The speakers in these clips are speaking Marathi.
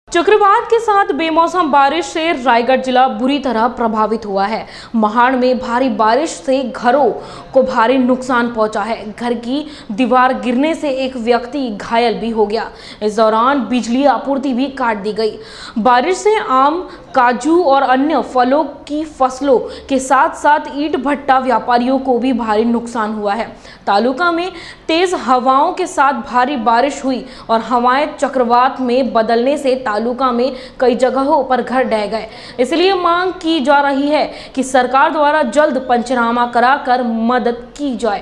चक्रवात के साथ बेमौसम बारिश से रायगढ़ जिला बुरी तरह प्रभावित हुआ है। महाड़ में भारी बारिश से घरों को भारी नुकसान पहुंचा है। घर की दीवार गिरने से एक व्यक्ति घायल भी हो गया। इस दौरान बिजली आपूर्ति भी काट दी गई। बारिश से आम, काजू और अन्य फलों की फसलों के साथ साथ ईंट भट्टा व्यापारियों को भी भारी नुकसान हुआ है। तालुका में तेज हवाओं के साथ भारी बारिश हुई और हवाएं चक्रवात में बदलने से तालुका में कई जगहों पर घर ढह गए। इसलिए मांग की जा रही है कि सरकार द्वारा जल्द पंचनामा कराकर मदद की जाए।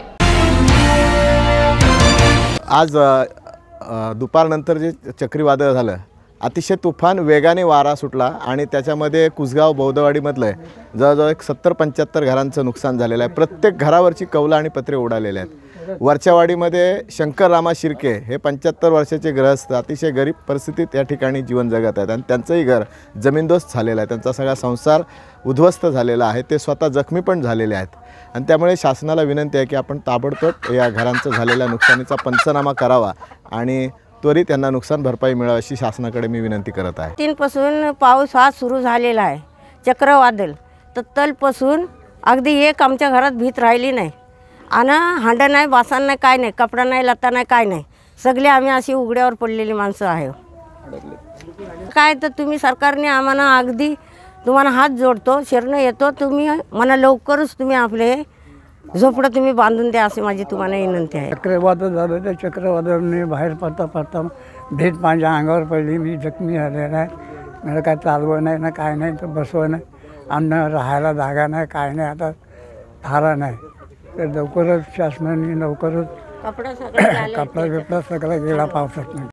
आज दुपारनंतर जे चक्रीवादळ झालं, अतिशय तुफान वेगाने वारा सुटला आणि त्याच्यामध्ये कुसगाव बौद्धवाडीमधलं जवळजवळ 70-75 घरांचं नुकसान झालेलं आहे। प्रत्येक घरावरची कौलं आणि पत्रे उडालेले आहेत। वरच्या वाडीमध्ये शंकर रामा शिर्के हे 75 वर्षाचे गृहस्थ अतिशय गरीब परिस्थितीत या ठिकाणी जीवन जगत आहेत आणि त्यांचंही घर जमीनदोस्त झालेलं आहे। त्यांचा सगळा संसार उद्ध्वस्त झालेला आहे। ते स्वतः जखमी पण झालेले आहेत आणि त्यामुळे शासनाला विनंती आहे की आपण ताबडतोब या घरांचं झालेल्या नुकसानीचा पंचनामा करावा आणि त्वरित त्यांना नुकसान भरपाई मिळावी अशी शासनाकडे मी विनंती करत आहे। 3 पासून पाऊस हा सुरू झालेला आहे। चक्रवादळ तर तलपासून अगदी एक आमच्या घरात भीत राहिली नाही आणि हांडा नाही, बासन नाही, काय नाही, कपडा नाही, लता नाही, काय नाही, सगळे आम्ही अशी उघड्यावर पडलेली माणसं आहे। काय तर तुम्ही सरकारने आम्हाला अगदी तुम्हाला हात जोडतो, शरण येतो, तुम्ही मला लवकरच तुम्ही आपले झोपडं तुम्ही बांधून द्या अशी माझी तुम्हाला विनंती आहे। चक्रवादळ झालं, त्या चक्रवादळाने बाहेर पडता भीत माझ्या अंगावर पडली। मी जखमी झालेला आहे। मला काय चालवं नाही ना, काय नाही, तर बसवं नाही, अन्न राहायला जागा नाही, काय नाही, आता थारा नाही। तर लवकरच शासनाने लवकरच कपडा बिपडा सगळा गेला पावसात।